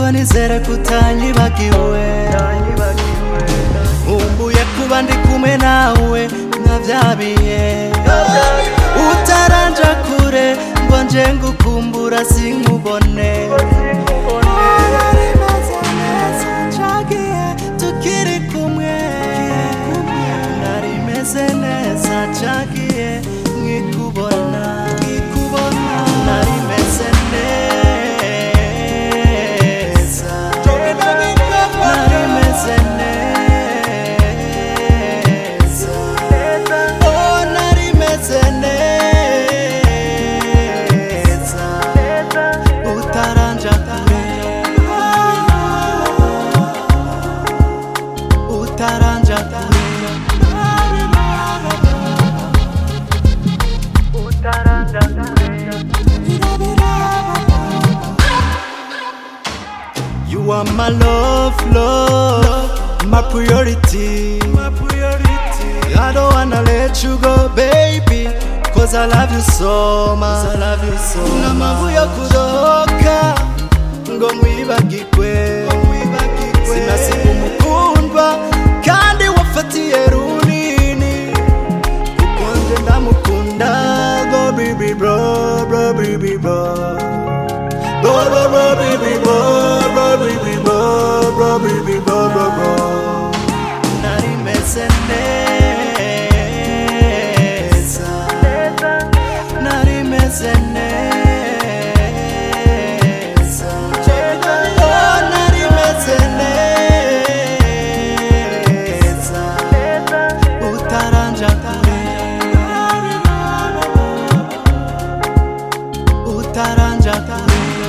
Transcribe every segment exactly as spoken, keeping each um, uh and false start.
ariko nizere kutanyibagiwe nkumbuye kuba ndi kumwe nawe nka vyabiye utaranja kure ngo nje ngukumbura sinkubone tukiri kumwe nari meze neza cagiye nkikubona nkikubona nari meze neza nari meze neza oh nari meze neza utaranja kure utaranja kure You are my love, love, my priority, my priority. I don't wanna let you go, baby, cause I love you so much. I love you so much. Namavuyo kudoka, ngo mwibagirwe, sinasiga umukundwa, kandi wafatiye runini, kuko nje ndamukunda, go baby bro, bro baby bro. Bro, bro, bro, baby, bro, bro, baby, bro, bro, baby, bro, bro, bro. Nari meze neza, nari meze neza, oh, nari meze neza, utaranja kure, utaranja kure.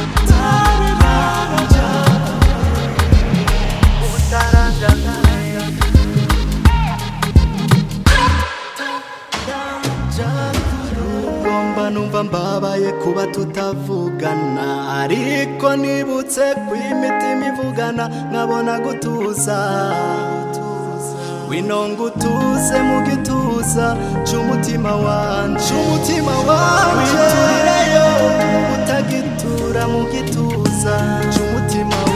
Numva mbabaye kuba tutavugana ariko nibutse kw'imitima ivugana nkabona gutuza wino ngutuze mu gituza c'umutima wanje c'umutima wanje witurireyo utagitura mu gituza c'umutima